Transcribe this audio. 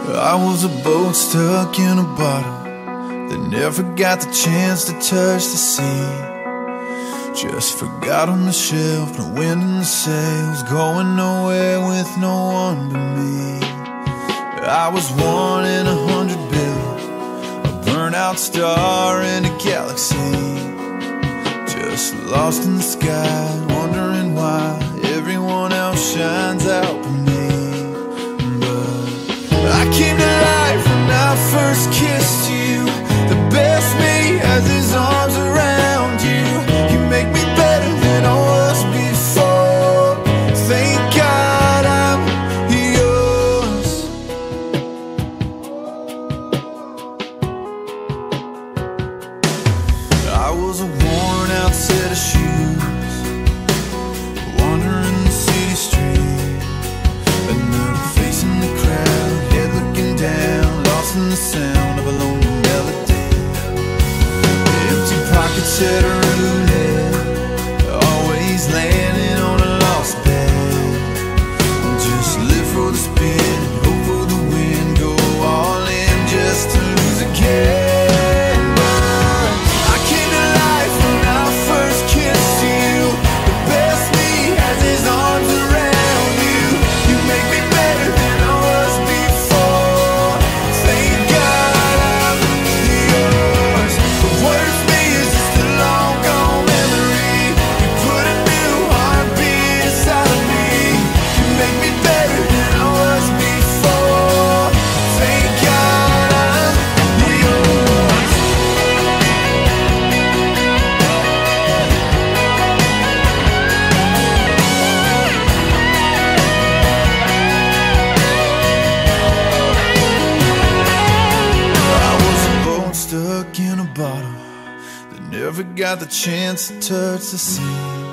I was a boat stuck in a bottle that never got the chance to touch the sea. Just forgot on the shelf, no wind in the sails, going nowhere with no one but me. I was 1 in 100 billion, a burnout star in a galaxy, just lost in the sky, wondering why everyone else shines out but me. But I came to life when I first kissed you. The best me has his arms around you. You make me better than I was before. Thank God I'm yours. I was a worn out set of shoes, wandering the city street, another face in the crowd, head looking down, lost in the sound of a lonely melody. Empty pockets at a roulette, always landing on a lost bet. Just live for the spin and hope for the win, go all in just to lose again. But I came to life when I first kissed you. The best me has his arms around you. You make me better than I was before. Thank God I'm yours. The worst me is just a long gone memory. You put a new heartbeat inside of me. You make me better than I was before. Thank God I'm yours. I was a boat stuck in a bottle that never got the chance to touch the sea.